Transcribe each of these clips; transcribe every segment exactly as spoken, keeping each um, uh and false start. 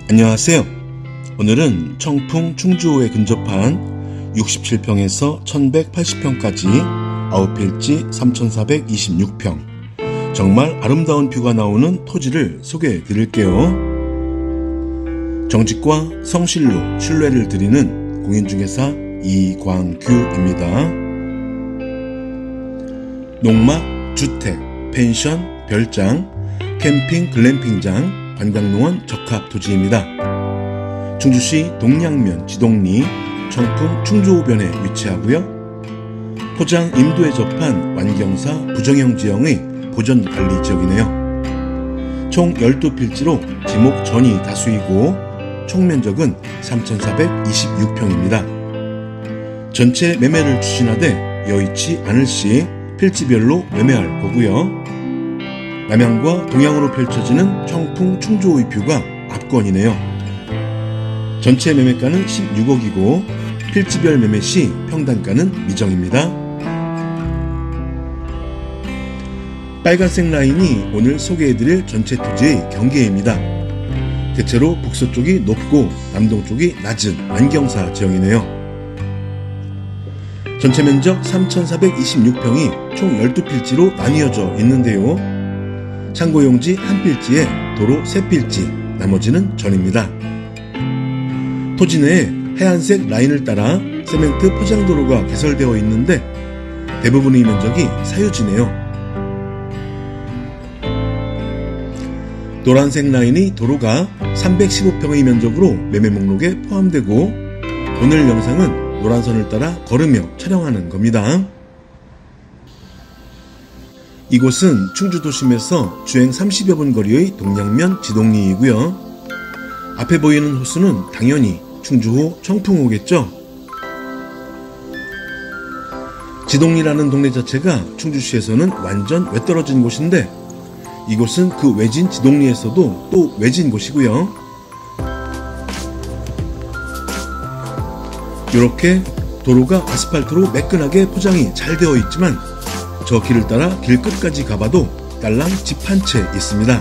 안녕하세요. 오늘은 청풍 충주호에 근접한 육십칠 평에서 천백팔십 평까지 아홉 필지 삼천사백이십육 평, 정말 아름다운 뷰가 나오는 토지를 소개해 드릴게요. 정직과 성실로 신뢰를 드리는 공인중개사 이광규입니다. 농막, 주택, 펜션, 별장, 캠핑, 글램핑장, 관광농원 적합 토지입니다. 충주시 동양면 지동리 청풍 충주호변에 위치하고요. 포장 임도에 접한 완경사 부정형 지형의 보전관리 지역이네요. 총 열두 필지로 지목 전이 다수이고 총 면적은 삼천사백이십육 평입니다. 전체 매매를 추진하되 여의치 않을 시 필지별로 매매할 거고요. 남향과 동향으로 펼쳐지는 청풍 충주호의 뷰가 압권이네요. 전체 매매가는 십육억이고 필지별 매매 시 평단가는 미정입니다. 빨간색 라인이 오늘 소개해드릴 전체 토지의 경계입니다. 대체로 북서쪽이 높고 남동쪽이 낮은 완경사 지형이네요. 전체 면적 삼천사백이십육 평이 총 열두 필지로 나뉘어져 있는데요. 창고용지 한 필지에 도로 세 필지, 나머지는 전입니다. 토지 내에 하얀색 라인을 따라 세멘트 포장도로가 개설되어 있는데 대부분의 면적이 사유지네요. 노란색 라인의 도로가 삼백십오 평의 면적으로 매매 목록에 포함되고 오늘 영상은 노란선을 따라 걸으며 촬영하는 겁니다. 이곳은 충주 도심에서 주행 삼십여 분 거리의 동양면 지동리이고요. 앞에 보이는 호수는 당연히 충주호 청풍호겠죠. 지동리라는 동네 자체가 충주시에서는 완전 외떨어진 곳인데 이곳은 그 외진 지동리에서도 또 외진 곳이고요. 이렇게 도로가 아스팔트로 매끈하게 포장이 잘 되어 있지만 저 길을 따라 길 끝까지 가봐도 딸랑 집 한 채 있습니다.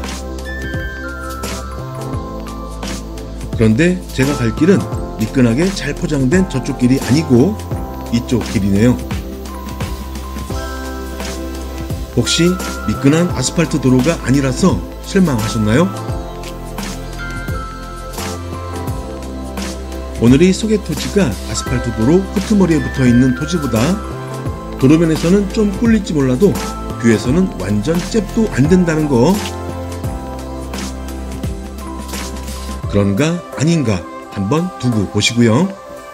그런데 제가 갈 길은 미끈하게 잘 포장된 저쪽 길이 아니고 이쪽 길이네요. 혹시 미끈한 아스팔트 도로가 아니라서 실망하셨나요? 오늘의 소개 토지가 아스팔트 도로 끄트머리에 붙어있는 토지보다 도로면에서는 좀 꿀릴지 몰라도 뷰에서는 완전 잽도 안 된다는 거. 그런가 아닌가 한번 두고 보시고요.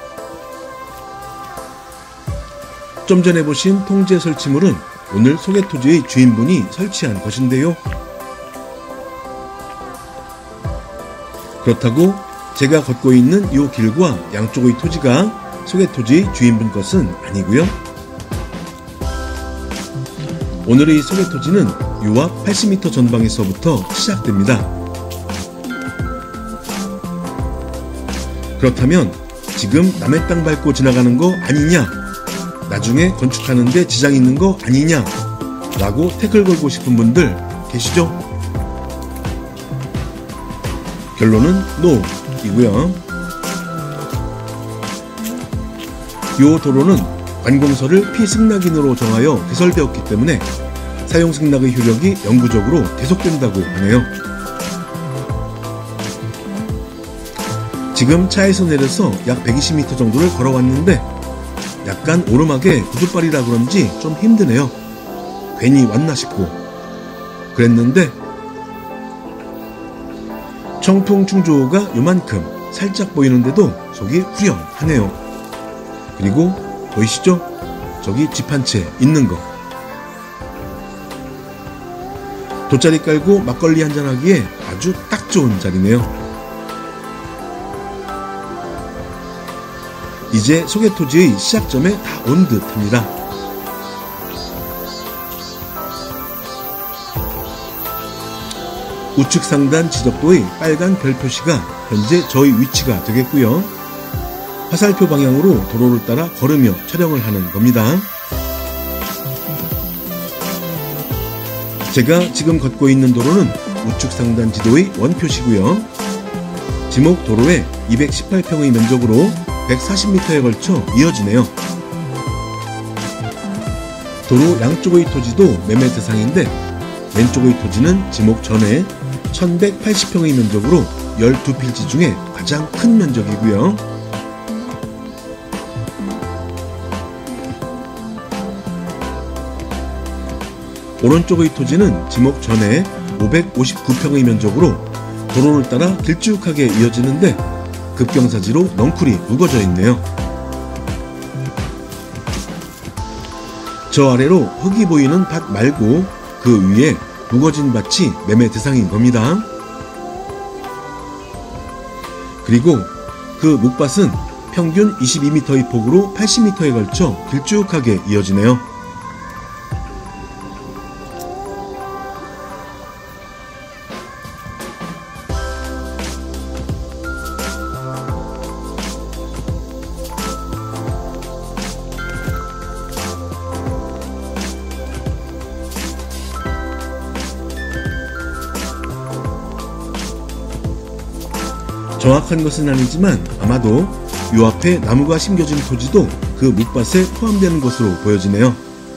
좀 전에 보신 통제 설치물은 오늘 소개 토지의 주인분이 설치한 것인데요. 그렇다고 제가 걷고 있는 이 길과 양쪽의 토지가 소개 토지의 주인분 것은 아니고요. 오늘의 소개 토지는 유압 팔십 미터 전방에서부터 시작됩니다. 그렇다면 지금 남의 땅 밟고 지나가는 거 아니냐, 나중에 건축하는데 지장 있는 거 아니냐 라고 태클 걸고 싶은 분들 계시죠? 결론은 NO 이고요. 이 도로는 관공서를 피승낙인으로 정하여 개설되었기 때문에 사용승낙의 효력이 영구적으로 계속된다고 하네요. 지금 차에서 내려서 약 백이십 미터 정도를 걸어왔는데 약간 오르막에 구두발이라 그런지 좀 힘드네요. 괜히 왔나 싶고 그랬는데 청풍 충주호가 요만큼 살짝 보이는데도 속이 후련하네요. 그리고 보이시죠? 저기 집 한 채 있는 거. 돗자리 깔고 막걸리 한잔하기에 아주 딱 좋은 자리네요. 이제 소개 토지의 시작점에 다 온 듯 합니다. 우측 상단 지적도의 빨간 별 표시가 현재 저희 위치가 되겠고요. 화살표 방향으로 도로를 따라 걸으며 촬영을 하는 겁니다. 제가 지금 걷고 있는 도로는 우측 상단 지도의 원표시고요. 지목 도로에 이백십팔 평의 면적으로 백사십 미터에 걸쳐 이어지네요. 도로 양쪽의 토지도 매매 대상인데 왼쪽의 토지는 지목 전에 천백팔십 평의 면적으로 열두 필지 중에 가장 큰 면적이고요. 오른쪽의 토지는 지목 전에 오백오십구 평의 면적으로 도로를 따라 길쭉하게 이어지는데 급경사지로 넝쿨이 우거져 있네요. 저 아래로 흙이 보이는 밭 말고 그 위에 우거진 밭이 매매 대상인 겁니다. 그리고 그 묵밭은 평균 이십이 미터의 폭으로 팔십 미터에 걸쳐 길쭉하게 이어지네요. 정확한 것은 아니지만 아마도 요 앞에 나무가 심겨진 토지도 그 묵밭에 포함되는 것으로 보여지네요.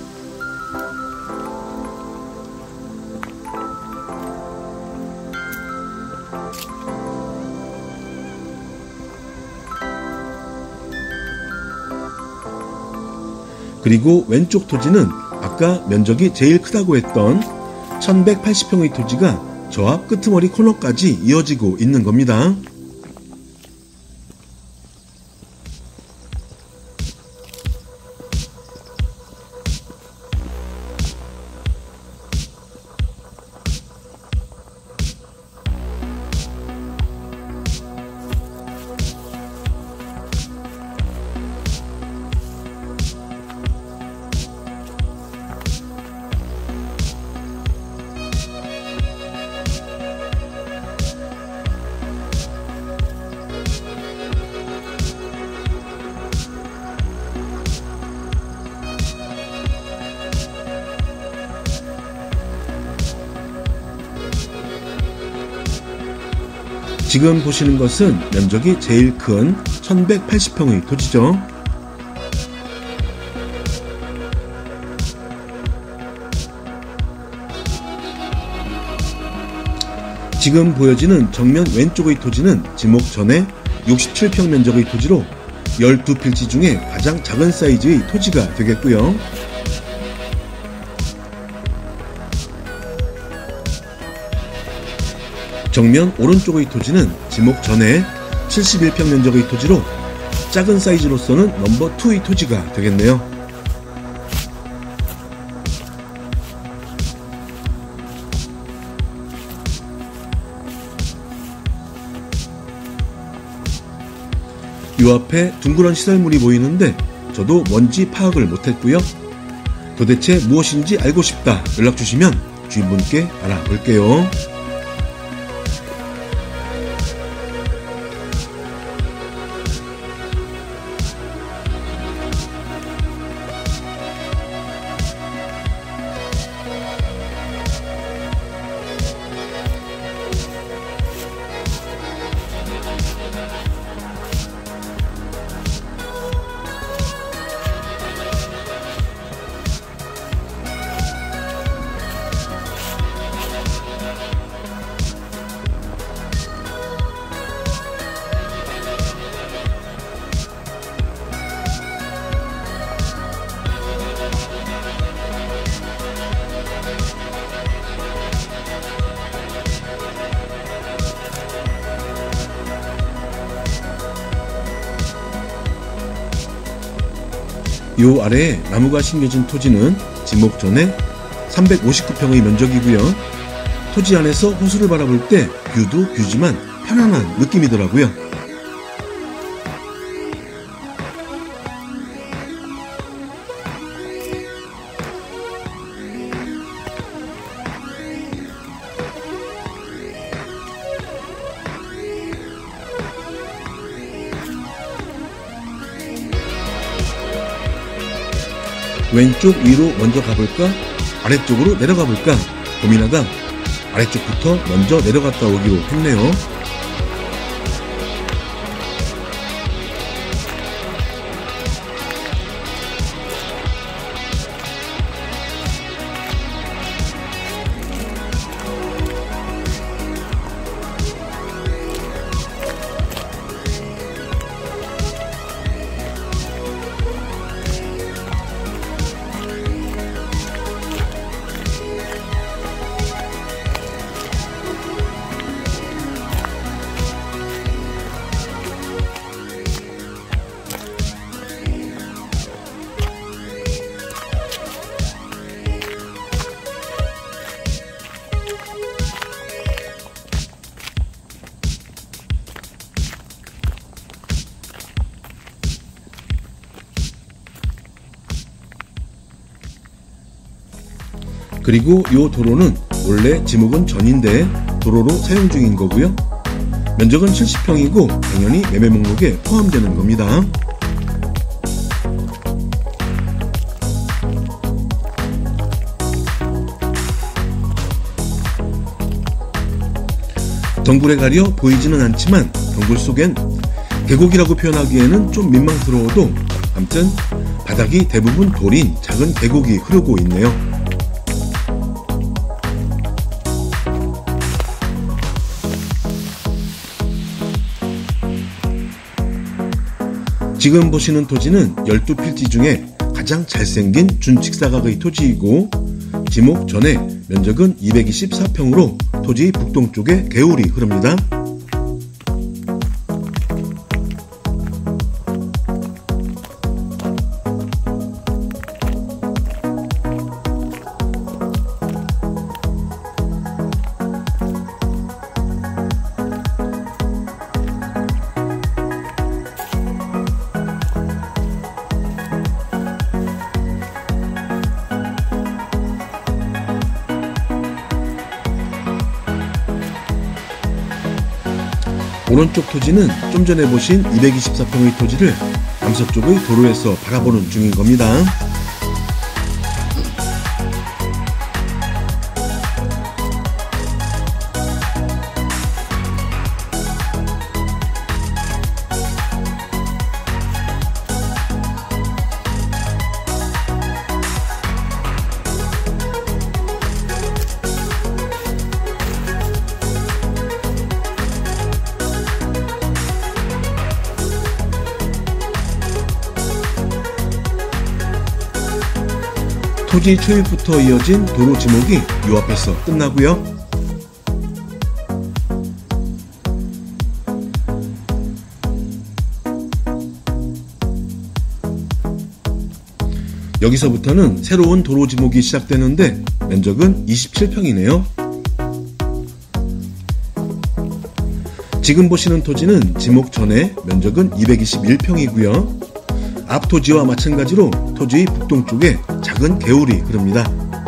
그리고 왼쪽 토지는 아까 면적이 제일 크다고 했던 천백팔십 평의 토지가 저 앞 끄트머리 코너까지 이어지고 있는 겁니다. 지금 보시는 것은 면적이 제일 큰 천백팔십 평의 토지죠. 지금 보여지는 정면 왼쪽의 토지는 지목 전에 육십칠 평 면적의 토지로 열두 필지 중에 가장 작은 사이즈의 토지가 되겠고요. 정면 오른쪽의 토지는 지목 전에 칠십일 평 면적의 토지로 작은 사이즈로서는 넘버 이의 토지가 되겠네요. 요 앞에 둥그런 시설물이 보이는데 저도 뭔지 파악을 못했고요. 도대체 무엇인지 알고 싶다 연락주시면 주인분께 알아볼게요. 요 아래에 나무가 심겨진 토지는 지목 전에 삼백오십구 평의 면적이고요. 토지 안에서 호수를 바라볼 때 뷰도 뷰지만 편안한 느낌이더라고요. 왼쪽 위로 먼저 가볼까? 아래쪽으로 내려가 볼까? 고민하다 아래쪽부터 먼저 내려갔다 오기로 했네요. 그리고 이 도로는 원래 지목은 전인데 도로로 사용 중인 거고요. 면적은 칠십 평이고 당연히 매매 목록에 포함되는 겁니다. 덩굴에 가려 보이지는 않지만 덩굴 속엔 계곡이라고 표현하기에는 좀 민망스러워도 아무튼 바닥이 대부분 돌인 작은 계곡이 흐르고 있네요. 지금 보시는 토지는 열두 필지 중에 가장 잘생긴 준직사각의 토지이고 지목 전에 면적은 이백이십사 평으로 토지 북동쪽에 개울이 흐릅니다. 오른쪽 토지는 좀 전에 보신 이백이십사 평의 토지를 남서쪽의 도로에서 바라보는 중인 겁니다. 토지 초입부터 이어진 도로 지목이 요 앞에서 끝나고요. 여기서부터는 새로운 도로 지목이 시작되는데 면적은 이십칠 평이네요. 지금 보시는 토지는 지목 전에 면적은 이백이십일 평이고요. 앞 토지와 마찬가지로 토지의 북동쪽에 작은 개울이 흐릅니다.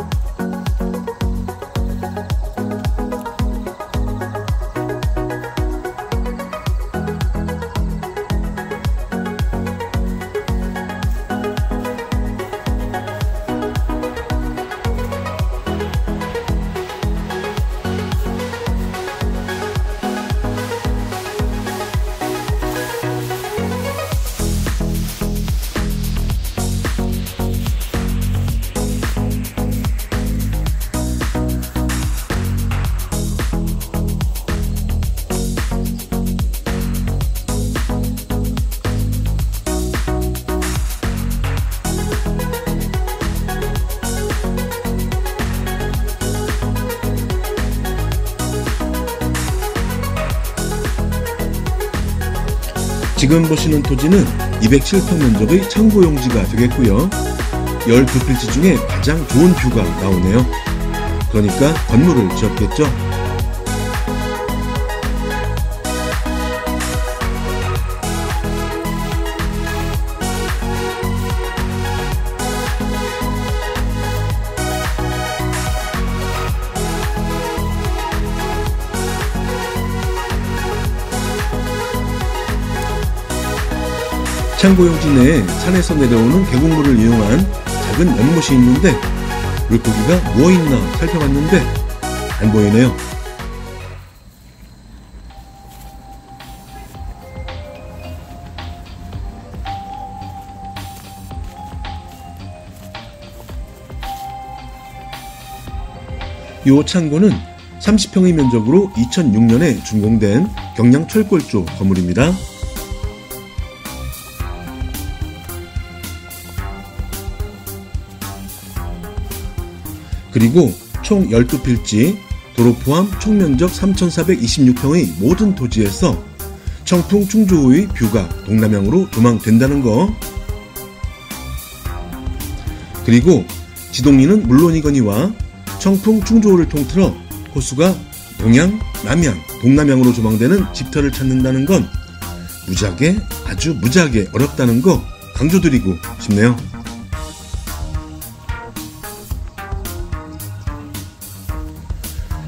지금 보시는 토지는 이백칠 평 면적의 창고용지가 되겠고요. 열두 필지 중에 가장 좋은 뷰가 나오네요. 그러니까 건물을 지었겠죠. 창고용지 내에 산에서 내려오는 계곡물을 이용한 작은 연못이 있는데 물고기가 뭐있나 살펴봤는데 안 보이네요. 이 창고는 삼십 평의 면적으로 이천육 년에 준공된 경량 철골조 건물입니다. 그리고 총 열두 필지, 도로 포함 총 면적 삼천사백이십육 평의 모든 토지에서 청풍 충주호의 뷰가 동남향으로 조망된다는 거. 그리고 지동리는 물론이거니와 청풍 충주호를 통틀어 호수가 동양, 남양, 동남향으로 조망되는 집터를 찾는다는 건 무지하게 아주 무지하게 어렵다는 거 강조드리고 싶네요.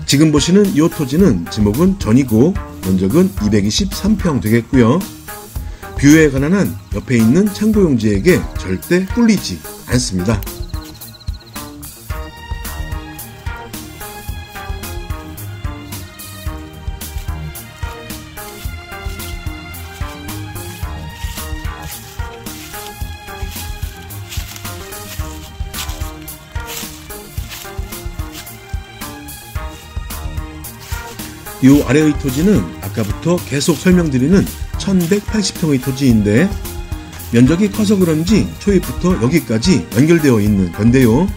지금 보시는 이 토지는 지목은 전이고 면적은 이백이십삼 평 되겠고요. 뷰에 관한 한 옆에 있는 창고용지에게 절대 꿀리지 않습니다. 이 아래의 토지는 아까부터 계속 설명드리는 천백팔십 평의 토지인데 면적이 커서 그런지 초입부터 여기까지 연결되어 있는 건데요.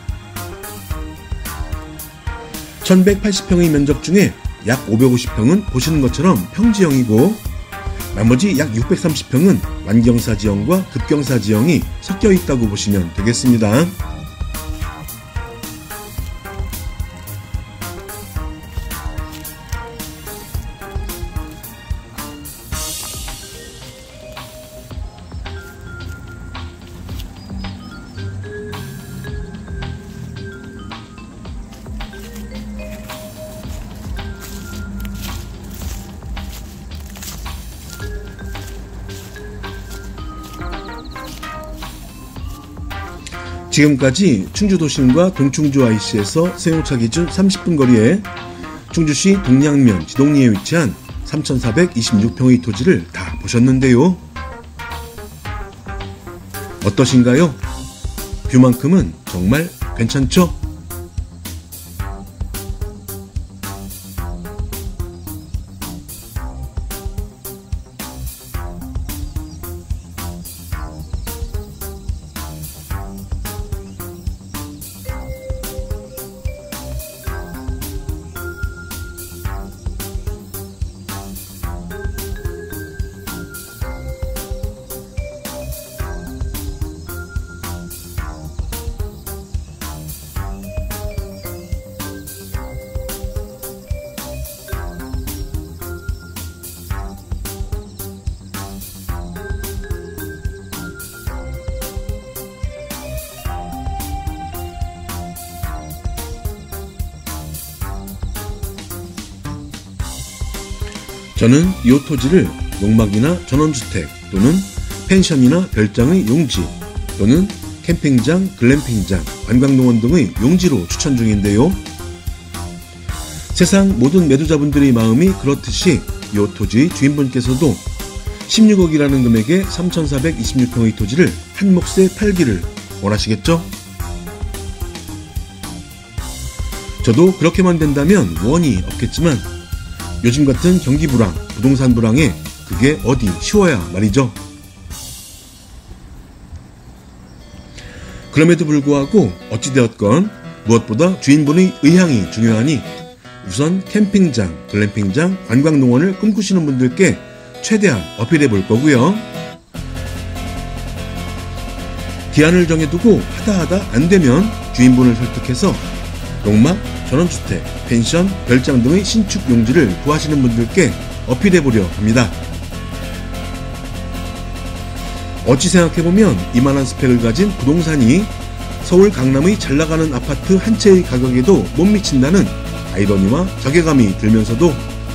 천백팔십 평의 면적 중에 약 오백오십 평은 보시는 것처럼 평지형이고 나머지 약 육백삼십 평은 완경사 지형과 급경사 지형이 섞여 있다고 보시면 되겠습니다. 지금까지 충주도심과 동충주 아이씨에서 승용차 기준 삼십 분 거리에 충주시 동양면 지동리에 위치한 삼천사백이십육 평의 토지를 다 보셨는데요. 어떠신가요? 뷰만큼은 정말 괜찮죠? 저는 이 토지를 농막이나 전원주택 또는 펜션이나 별장의 용지 또는 캠핑장, 글램핑장, 관광농원 등의 용지로 추천 중인데요. 세상 모든 매도자분들의 마음이 그렇듯이 이 토지 주인분께서도 십육억이라는 금액의 삼천사백이십육 평의 토지를 한 몫에 팔기를 원하시겠죠? 저도 그렇게만 된다면 원이 없겠지만 요즘 같은 경기 불황, 부동산 불황에 그게 어디 쉬워야 말이죠. 그럼에도 불구하고 어찌되었건 무엇보다 주인분의 의향이 중요하니 우선 캠핑장, 글램핑장, 관광농원을 꿈꾸시는 분들께 최대한 어필해 볼 거고요. 기한을 정해두고 하다하다 안되면 주인분을 설득해서 농막, 전원주택, 펜션, 별장 등의 신축 용지를 구하시는 분들께 어필해보려 합니다. 어찌 생각해보면 이만한 스펙을 가진 부동산이 서울 강남의 잘나가는 아파트 한 채의 가격에도 못 미친다는 아이러니와 자괴감이 들면서도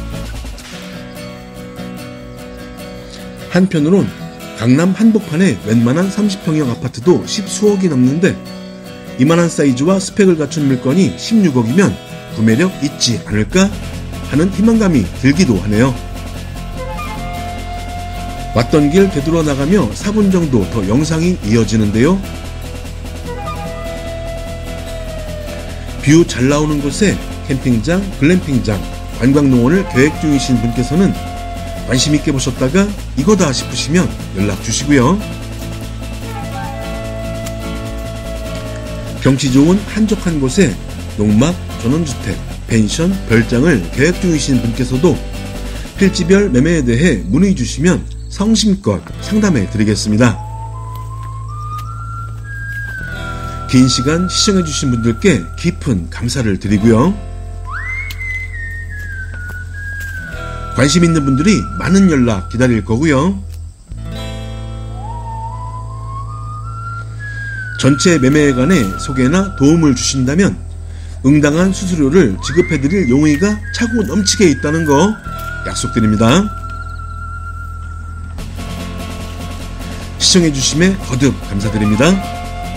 한편으론 강남 한복판에 웬만한 삼십 평형 아파트도 십수억이 넘는데 이만한 사이즈와 스펙을 갖춘 물건이 십육억이면 구매력 있지 않을까 하는 희망감이 들기도 하네요. 왔던 길 되돌아 나가며 사 분 정도 더 영상이 이어지는데요. 뷰 잘 나오는 곳에 캠핑장, 글램핑장, 관광농원을 계획 중이신 분께서는 관심있게 보셨다가 이거다 싶으시면 연락 주시고요. 경치 좋은 한적한 곳에 농막, 전원주택, 펜션, 별장을 계획 중이신 분께서도 필지별 매매에 대해 문의 주시면 성심껏 상담해 드리겠습니다. 긴 시간 시청해 주신 분들께 깊은 감사를 드리고요. 관심 있는 분들이 많은 연락 기다릴 거고요. 전체 매매에 관해 소개나 도움을 주신다면 응당한 수수료를 지급해드릴 용의가 차고 넘치게 있다는 거 약속드립니다. 시청해주심에 거듭 감사드립니다.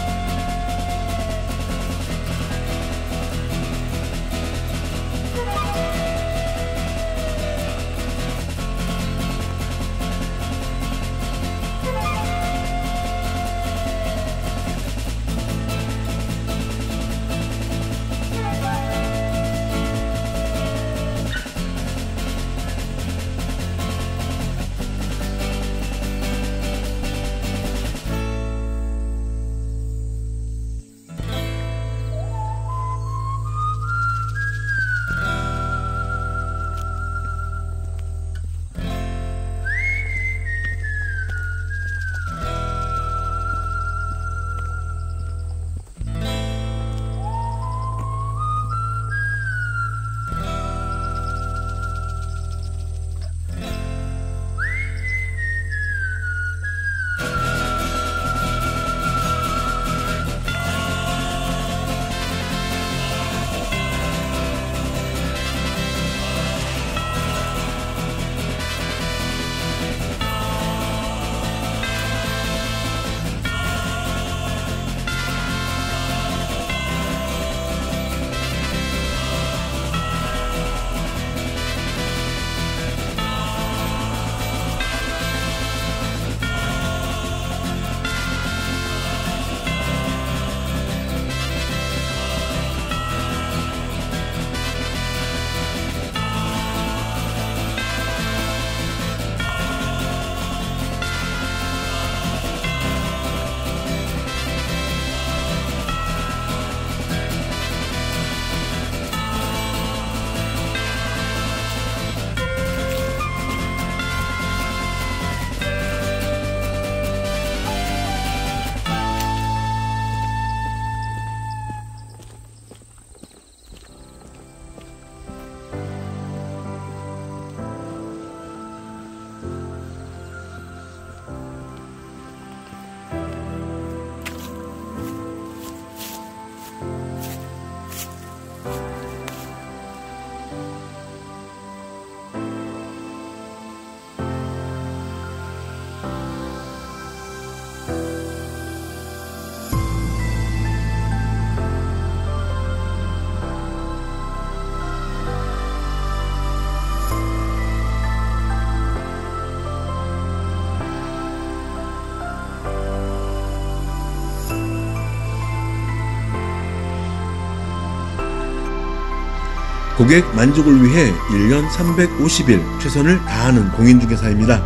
고객 만족을 위해 일 년 삼백오십 일 최선을 다하는 공인중개사입니다.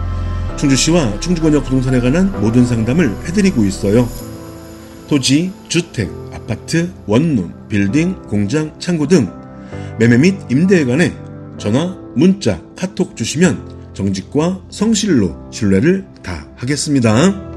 충주시와 충주권역 부동산에 관한 모든 상담을 해드리고 있어요. 토지, 주택, 아파트, 원룸, 빌딩, 공장, 창고 등 매매 및 임대에 관해 전화, 문자, 카톡 주시면 정직과 성실로 신뢰를 다하겠습니다.